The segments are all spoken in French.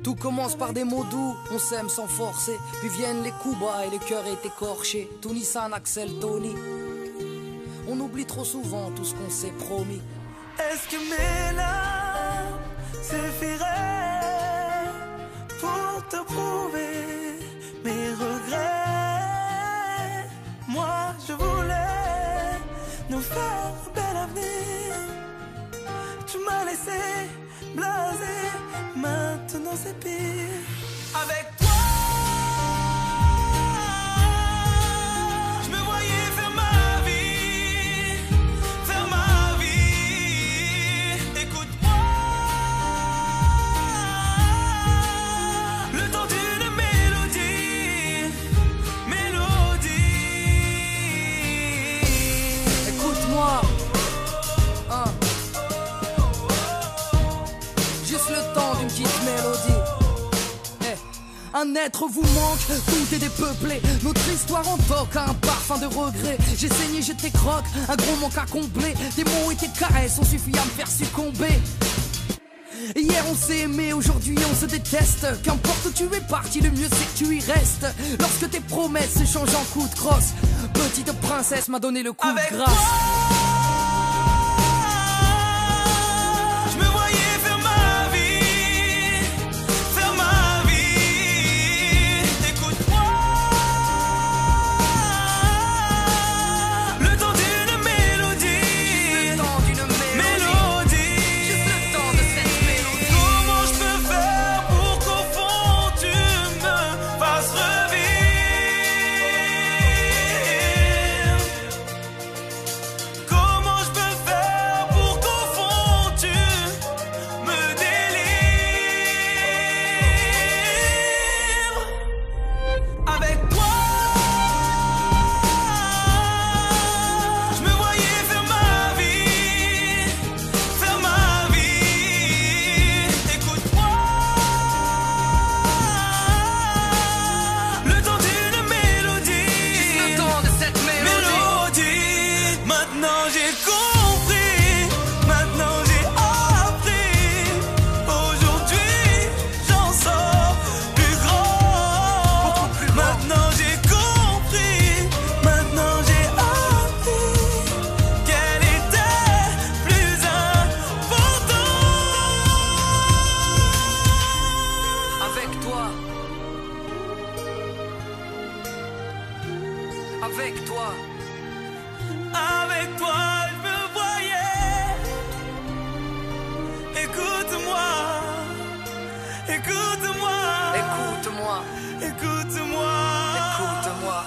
Tout commence par des mots doux, on s'aime sans forcer. Puis viennent les coups bas et le cœur est écorché. Tout Nissan, Axel, Tony. On oublie trop souvent tout ce qu'on s'est promis. Est-ce que mes larmes suffiraient pour te prouver mes regrets? Moi je voulais nous faire un bel avenir. Tu m'as laissé blasé, maintenant c'est pire. Avec toi je me voyais faire ma vie, faire ma vie. Écoute-moi, le temps d'une mélodie, mélodie. Écoute-moi, hein. Juste le temps d'une petite mélodie. Un être vous manque, tout est dépeuplé. Notre histoire en toque, un parfum de regret. J'ai saigné, j'étais croque, un gros manque à combler. Tes mots et tes caresses ont suffi à me faire succomber. Hier on s'est aimé, aujourd'hui on se déteste. Qu'importe où tu es parti, le mieux c'est que tu y restes. Lorsque tes promesses se changent en coups de crosse, petite princesse m'a donné le coup Avec de grâce. Je me voyais faire ma vie, faire ma vie. Écoute-moi, le temps d'une mélodie, Le temps d'une mélodie. Juste le temps de cette mélodie. Comment je peux faire pour qu'au fond tu me fasses revivre? Comment je peux faire pour qu'au fond tu me délivres? Avec toi je me voyais faire ma vie, faire ma vie. Écoute-moi, le temps d'une mélodie, Le temps de cette mélodie. Maintenant j'ai compris, maintenant j'ai appris. Aujourd'hui j'en sors plus grand. Maintenant j'ai compris, maintenant j'ai appris qu'elle était plus importante. Avec toi. Avec toi. Avec toi je me voyais. Écoute-moi, écoute-moi, Écoute-moi. écoute-moi. Écoute-moi.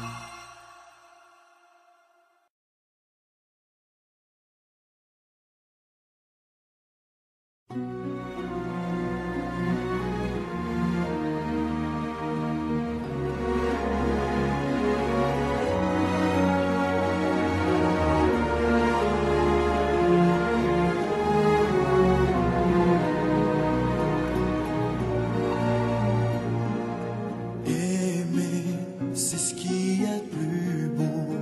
Aimer, c'est ce qu'il y a de plus beau.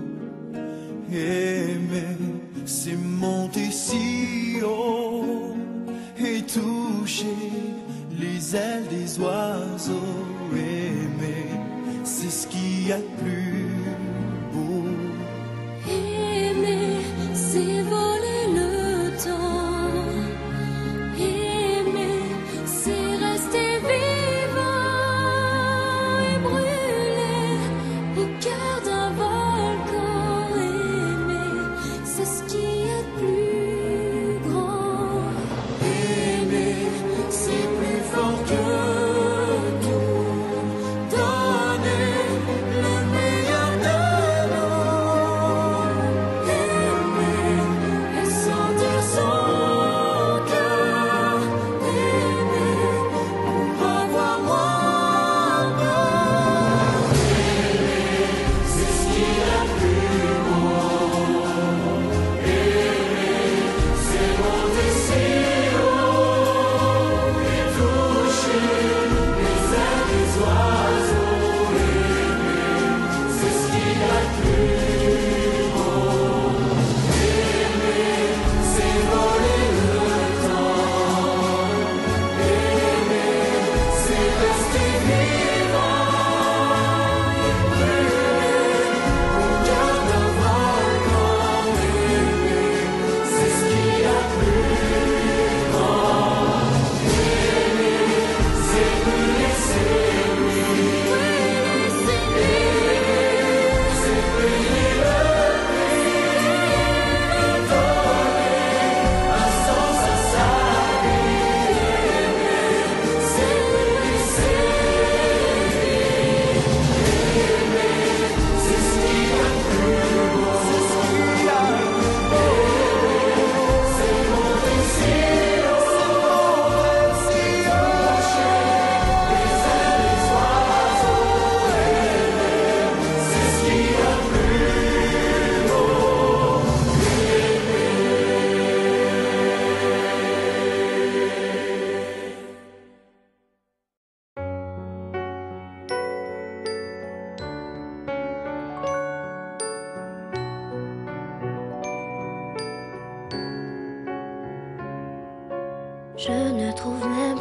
Aimer, c'est monter si haut et toucher les ailes des oiseaux. Aimer, c'est ce qu'il y a de plus beau. Aimer, c'est voler le temps. Aimer, c'est rester vivant et brûler au cœur d'un volcan. Aimer, c'est ce qu'il y a de plus grand. Aimer, c'est plus fort que tout. Donner le meilleur de nous. Aimer, Et sentir son cœur. aimer, pour avoir moins peur. Aimer, c'est ce qu'il y a de plus beau. Aimer, c'est monter si haut et toucher les ailes des oiseaux. Aimer, c'est ce qu'il y a de plus beau. Aimer, c'est voler le temps. Aimer,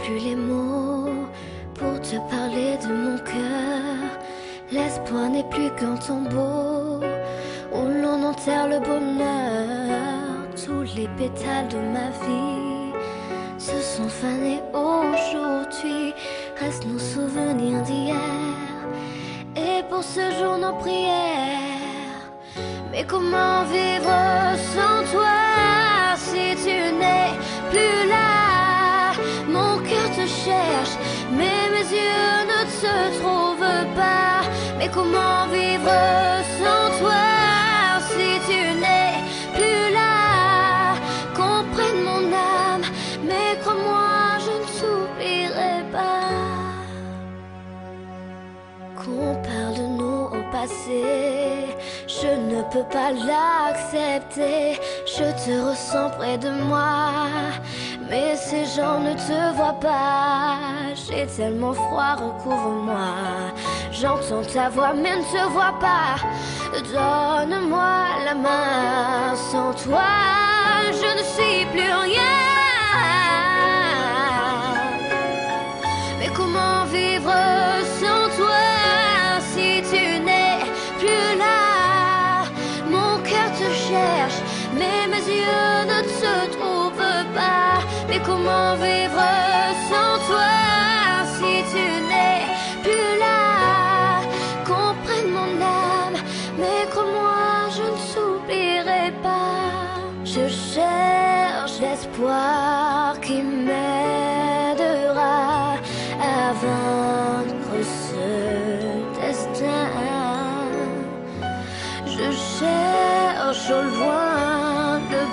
plus les mots pour te parler de mon cœur. L'espoir n'est plus qu'un tombeau où l'on enterre le bonheur. Tous les pétales de ma vie se sont fanés aujourd'hui. Restent nos souvenirs d'hier et pour ce jour nos prières. Mais comment vivre sans toi si tu n'es plus là? Mon cœur te cherche, mais mes yeux ne te trouvent pas. Mais comment vivre sans toi si tu n'es plus là? Comprenne mon âme, mais crois-moi, je ne t'oublierai pas. Qu'on parle de nous au passé, je ne peux pas l'accepter. Je te ressens près de moi, mais ces gens ne te voient pas. J'ai tellement froid, recouvre-moi. J'entends ta voix, mais ne te vois pas. Donne-moi la main, sans toi, je ne suis plus rien. Mais comment vivre sans toi si tu n'es plus là? Mon cœur te cherche, mais mes yeux ne te trouvent pas. Mais comment vivre sans toi si tu n'es plus là? Comprenne mon âme, mais crois-moi, je ne t'oublierai pas. Je cherche l'espoir qui m'aidera à vaincre ce destin. Je cherche au loin le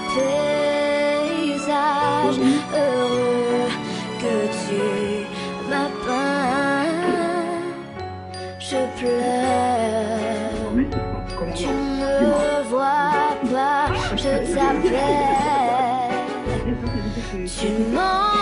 paysage heureux que tu m'as peint. Je pleure, tu ne vois pas, je t'appelle, tu mens.